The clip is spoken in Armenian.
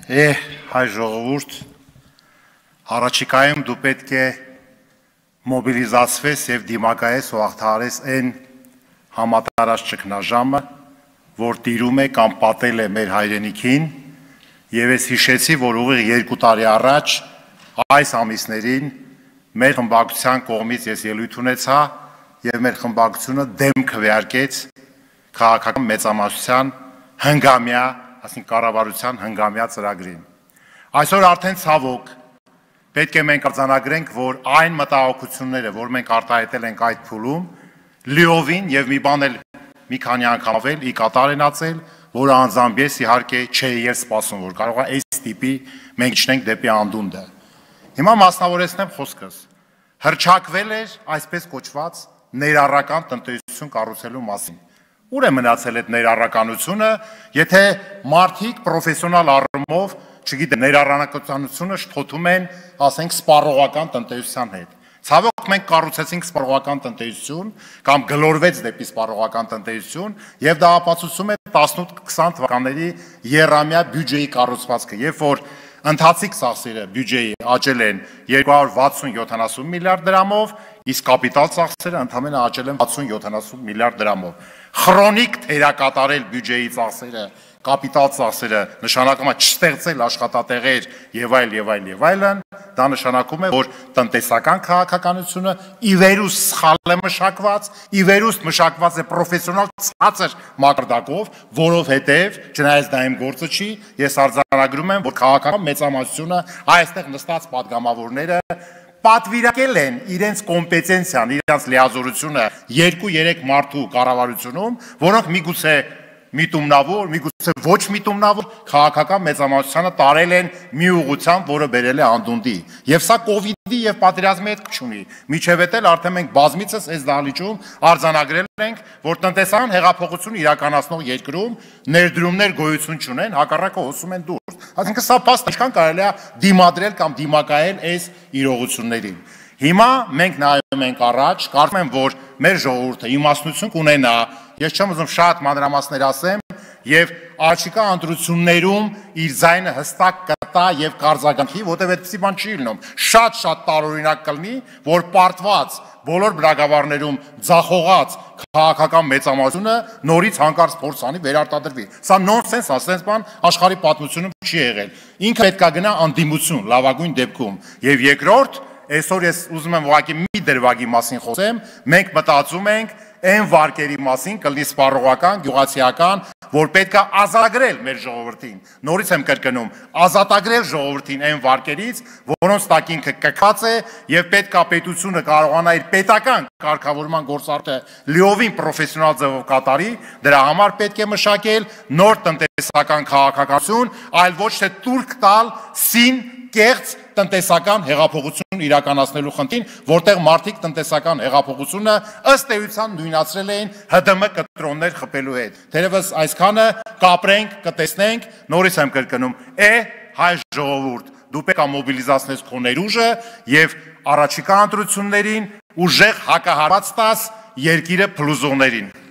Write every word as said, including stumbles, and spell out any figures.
Է, հայ ժողովուրդ, առաջիկայում դու պետք է մոբիլիզացվես և դիմակայես ու աղթահարես այն համատարած ճգնաժամը, որ տիրում է կամ պատել է մեր հայրենիքին, և ես հիշեցի, որ ուղիղ երկու տարի առաջ այս ամիսներին մեր խմբակցության կողմից ես ելույթ ունեցա և մեր խմբակցությունը դեմ քվեարկեց քաղաքական մեծամասնության հնգամյա, այսինքն կառավարության հնգամյա ծրագրին։ Այսօր արդեն ցավոք պետք է մենք արձանագրենք, որ այն մտահոգությունները, որ մենք արտահայտել ենք այդ փուլում, լիովին եւ մի բան էլ մի քանի անգամ ավել ի կատար են ածել, որը անձամբ ես իհարկե չէի էլ սպասում, որ կարող է այս տիպի մենք իջնենք դեպի անդունդը։ Հիմա մասնավորեցնեմ խոսքս։ Հռչակվել էր այսպես կոչված ներառական տնտեսություն կառուցելու մասին։ Ուր է մնացել այդ ներառականությունը, եթե մարդիկ պրոֆեսիոնալ առումով, չգիտեմ, ներառականությունը շփոթում են, ասենք, սպառողական տնտեսության հետ։ Ցավոք մենք կառուցեցինք սպառողական տնտեսություն կամ գլորվեց դեպի սպառողական տնտեսություն եւ դա ապացուցում է տասնութ քսան թվականների եռամյա բյուջեի կառուցվածքը, երբ որ ընթացիկ ծախսերը բյուջեի աճել են երկու հարյուր վաթսուն յոթանասուն միլիարդ դրամով, իսկ կապիտալ ծախսերը ընդամենը աճել են վաթսուն յոթանասուն միլիարդ դրամով։ Խրոնիկ թերակատարել բյուջեի ծախսերը, կապիտալ ծախսերը նշանակում է չստեղծել աշխատատեղեր եւ այլ եւ այլ եւ այլն, դա նշանակում է, որ տնտեսական քաղաքականությունը ի վերուստ սխալ է մշակված, ի վերուստ մշակված է պրոֆեսիոնալ ցածր մակարդակով, որովհետեւ չնայած դա իմ գործը չի, ես արձանագրում եմ, որ քաղաքական մեծամասնությունը այստեղ նստած падգամավորները պատվիրակել են իրենց կոմպետենցիան, իրենց լիազորությունը երկու-երեք մարդու կառավարությունում, որոնք միգուցե միտումնավոր, միգուցե ոչ միտումնավոր քաղաքական մեծամասնությանը տարել են մի ուղղությամբ, որը բերել է անդունդի։ Եվ սա կովիդի եւ պատերազմի հետ կապ չունի։ Միջև էլ արդեն մենք բազմիցս այս դահլիճում արձանագրել ենք, որ տնտեսական հեղափոխություն իրականացնող երկրում ներդրումներ գոյություն չունեն, հակառակը հոսում են դուրս։ Այսինքն սա փաստ ինչքան կարելի է դիմադրել կամ դիմակայել այս իրողություններին։ Հիմա մենք նայում ենք առաջ, կարծում եմ, որ մեր ժողովուրդը իմաստնություն կունենա, ես չեմ ուզում շատ մանրամասներ ասեմ, եւ առաջիկա ընտրություններում իր ձայնը հստակ կտա եւ կարձագանքի, որտեղ այդպիսի բան չի լինում։ Շատ-շատ տարօրինակ կլինի, որ պարտված բոլոր բնակավարներում ձախողած քաղաքական մեծամասնությունը նորից հանկարծ փորձ անի վերարտադրվի։ Սա նոնսենս, ասենց բան աշխարհի պատմությունում չի եղել։ Ինքը պետք է գնա անդիմություն լավագույն դեպքում։ Եվ երկրորդ, այսօր ես ուզում եմ ուղղակի մի դրվագի մասին խոսեմ, մենք մտածում ենք այն վարկերի մասին, կլինի սպառողական, գյուղացիական, որ պետք է ազատագրել մեր ժողովրդին։ Նորից եմ կրկնում, ազատագրել ժողովրդին այն վարկերից, որոնց տակ ինքը կքած է եւ պետք է պետությունը կարողանա իր պետական կարգավորման գործառույթը լիովին պրոֆեսիոնալ ձևով կատարի, դրա համար պետք է մշակել նոր տնտեսական քաղաքականություն, այլ ոչ թե տուրք տալ սին կեղծ տնտեսական հեղափոխություն իրականացնելու խնդին, որտեղ մարդիկ տնտեսական հեղափոխությունը ըստ էության նույնացրել էին ՀԴՄ կտրոններ խփելու հետ։ Թերևս այսքանը կապրենք, կտեսնենք, նորից եմ կրկնում, է հայ ժողովուրդ, դու պետք է մոբիլիզացնես քո ներուժը եւ առաջիկա ընտրություններին ուժեղ հակահարված տաս երկիրը փլուզողներին։